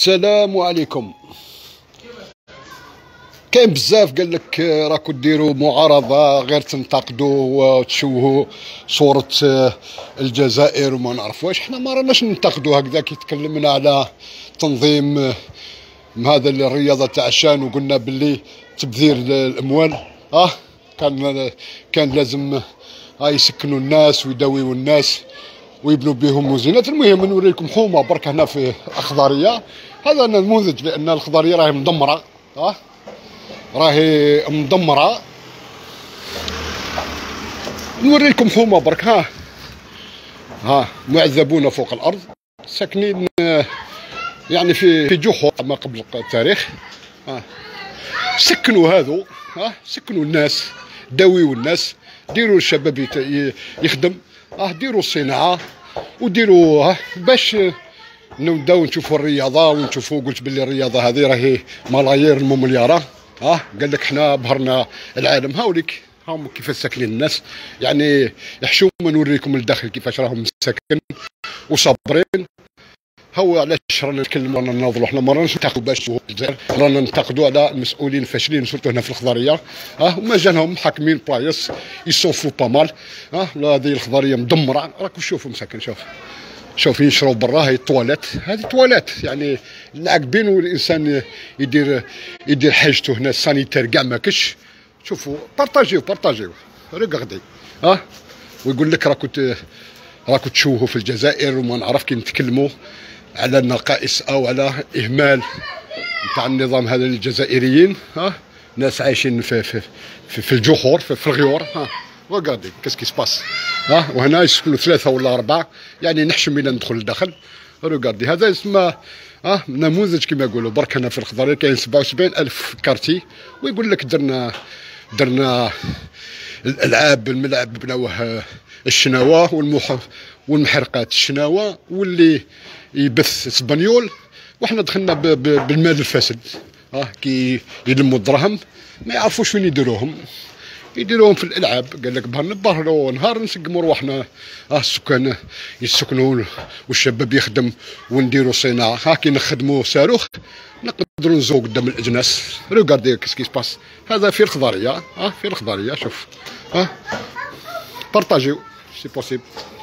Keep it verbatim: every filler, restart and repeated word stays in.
السلام عليكم. كاين بزاف قال لك راكو ديروا معارضه غير تنتقدوا وتشوهوا صوره الجزائر وما نعرف واش. حنا ما راناش ننتقدوا هكذا كي تكلمنا على تنظيم هذا الرياضه تاع الشان وقلنا باللي تبذير الاموال اه كان كان لازم اه يسكنوا الناس ويداويوا الناس ويبنوا بهم مزينات. المهم نوريكم حومه برك هنا في اخضريه. هذا نموذج لان الخضريه راهي مدمره اه راهي مدمره. نوريكم حومه برك ها ها معذبون فوق الارض ساكنين يعني في في جحور ما قبل التاريخ. ها سكنوا هذو ها سكنوا الناس داويوا الناس ديروا الشباب يخدم اه ديروا الصناعه وديروا ها باش نبداو نشوفوا الرياضه ونشوفوا. قلت باللي الرياضه هذه راهي ملايير المليارات اه قال لك حنا بهرنا العالم. هاوليك هاهم كيفاش ساكنين الناس يعني يحشوم. نوريكم الداخل كيفاش راهم ساكن وصابرين. هو علاش رانا نتكلموا رانا نناضلوا. حنا ما راناش ننتقدوا باش الجزائر رانا ننتقدوا على المسؤولين الفاشلين سورتو هنا في الخضريه اه وما جانهم محاكمين بلايص يصوفوا با مال اه هذه الخضريه مدمره. راكم شوفوا مساكن شوف شوف يشروا برا. هاي الطوالات هذه توالات يعني العاقبين والانسان يدير يدير حاجته هنا السانيتير كاع ما كش. شوفوا بارطاجيو بارطاجيو ريغاردي اه ويقول لك راكو راكو تشوهوا في الجزائر وما نعرف كي نتكلموا على النقائص او على اهمال نتاع النظام هذا للجزائريين. ها ناس عايشين في في في, في الجحور في, في الغيور. ها وقاعدين كاس كي سباس ها وهنا يسكنوا ثلاثه ولا اربعه يعني نحشم الى ندخل لداخل. ريغاردي هذا اسمه اه نموذج كما يقولوا. برك هنا في الخضريه كاين سبعة وسبعين الف كارتي ويقول لك درنا درنا الالعاب الملعب بناوه الشناوه والمح والمحرقات الشناوه واللي يبث اسبانيول وحنا دخلنا ب ب بالمال الفاسد. اه كي يلموا الدراهم ما يعرفوش وين يديروهم. يديروهم في الالعاب. قال لك بها نبهروا نهار نسقموا رواحنا اه السكان يسكنوا والشباب يخدم ونديروا صناعه. ها كي نخدموا صاروخ نقدروا نزوق قدام الاجناس. ريغاردي كيس كي سباس. هذا في الخضريه اه في الخضريه. شوف اه بارطاجيو سي بوسيبل.